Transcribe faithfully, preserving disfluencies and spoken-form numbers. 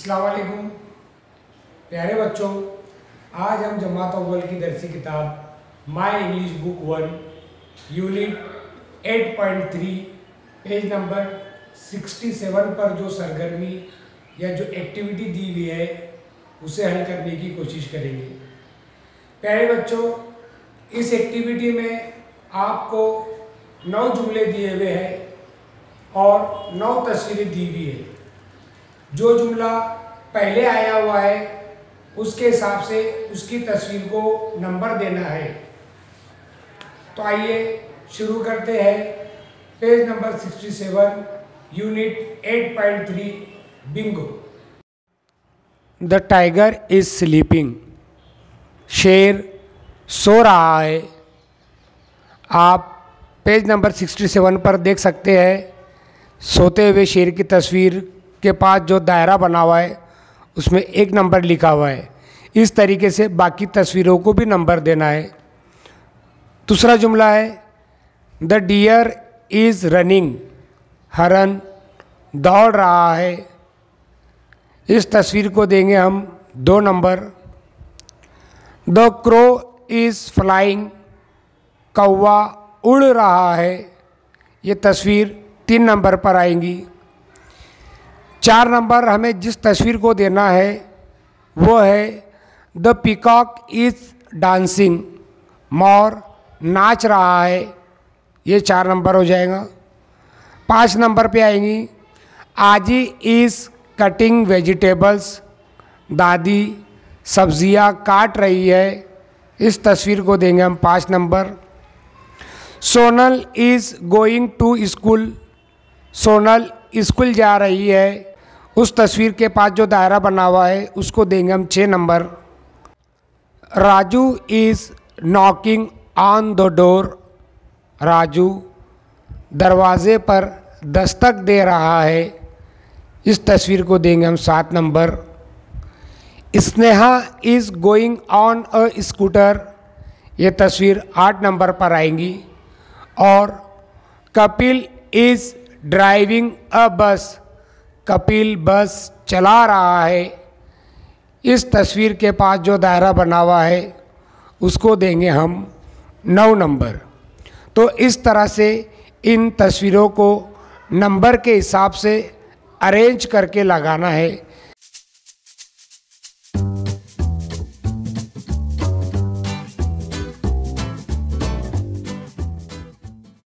अस्सलाम वालेकुम प्यारे बच्चों, आज हम जमात अव्वल की दरसी किताब my English book one unit eight point three page number sixty seven पर जो सरगर्मी या जो एक्टिविटी दी हुई है उसे हल करने की कोशिश करेंगे। प्यारे बच्चों, इस एक्टिविटी में आपको नौ जुमले दिए हुए हैं और नौ तस्वीरें दी हुई है। जो जुमला पहले आया हुआ है उसके हिसाब से उसकी तस्वीर को नंबर देना है। तो आइए शुरू करते हैं। Page number sixty seven unit eight point three bingo. The tiger is sleeping. शेर सो रहा है। आप पेज नंबर सिक्सटी सेवन पर देख सकते हैं सोते हुए शेर की तस्वीर के पास जो दायरा बना हुआ है उसमें एक नंबर लिखा हुआ है। इस तरीके से बाकी तस्वीरों को भी नंबर देना है। दूसरा जुमला है द डियर इज़ रनिंग। हरन दौड़ रहा है। इस तस्वीर को देंगे हम दो number. The crow is flying. कौवा उड़ रहा है। ये तस्वीर तीन नंबर पर आएंगी। चार नंबर हमें जिस तस्वीर को देना है वो है द पीकॉक इज़ डांसिंग। मोर नाच रहा है। ये चार नंबर हो जाएगा। पाँच नंबर पे आएंगी आजी इज़ कटिंग वेजिटेबल्स। दादी सब्जियां काट रही है। इस तस्वीर को देंगे हम पाँच number. Sonal is going to school. Sonal school जा रही है। उस तस्वीर के पास जो दायरा बना हुआ है उसको देंगे हम छः number. Raju is knocking on the door. Raju दरवाज़े पर दस्तक दे रहा है। इस तस्वीर को देंगे हम सात number. Sneha is going on a scooter. ये तस्वीर आठ नंबर पर आएंगी। और कपिल इज़ ड्राइविंग अ बस। कपिल बस चला रहा है। इस तस्वीर के पास जो दायरा बना हुआ है उसको देंगे हम नौ नंबर। तो इस तरह से इन तस्वीरों को नंबर के हिसाब से अरेंज करके लगाना है।